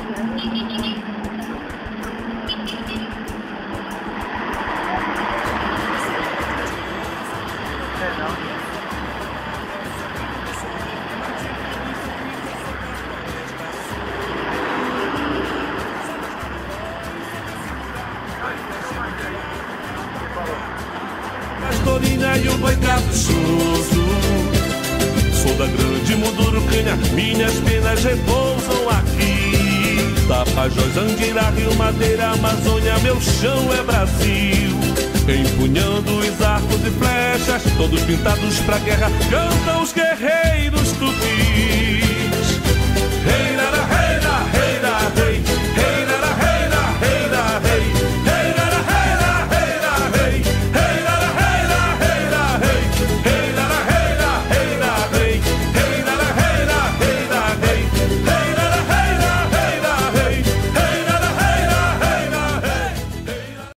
Pastorinha e o boi caprichoso, sou da grande Mundurucânia, minhas penas repousam aqui. Tapajós, Andira, Rio, Madeira, Amazônia, meu chão é Brasil. Empunhando os arcos e flechas, todos pintados pra guerra, cantam os guerreiros tupis.